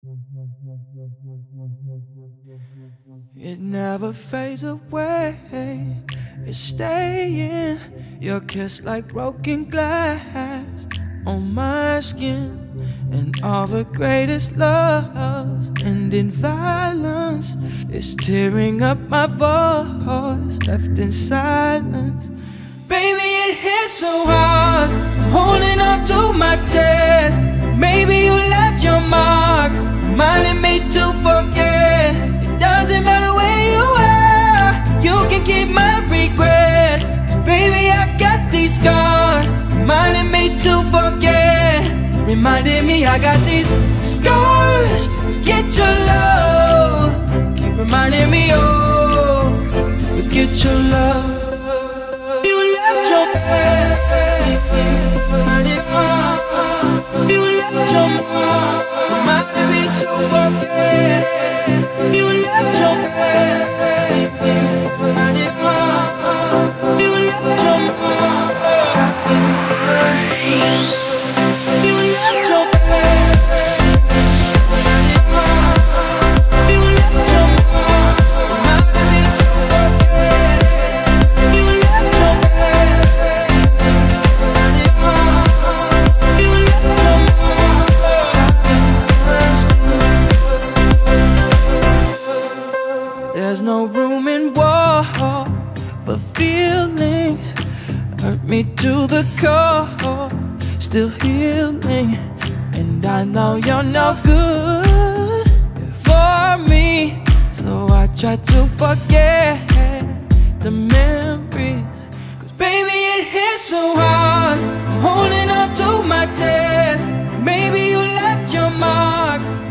It never fades away, it's staying. Your kiss like broken glass on my skin. And all the greatest loves end in violence. It's tearing up my voice, left in silence. Baby, it hits so hard, I'm holding on to my chest. Maybe you left your mark, reminding me to forget. It doesn't matter where you are, you can keep my regret. 'Cause baby, I got these scars, reminding me to forget. Reminding me I got these scars to forget your love. Keep reminding me, oh, to forget your love. You left your baby, you left your mom, reminding me to forget. You left your baby, you left your mom. You left your There's no room in war for feelings. Hurt me to the core, still healing. And I know you're no good for me, so I try to forget the memories. 'Cause baby, it hits so hard, I'm holding on to my chest. Maybe you left your mark,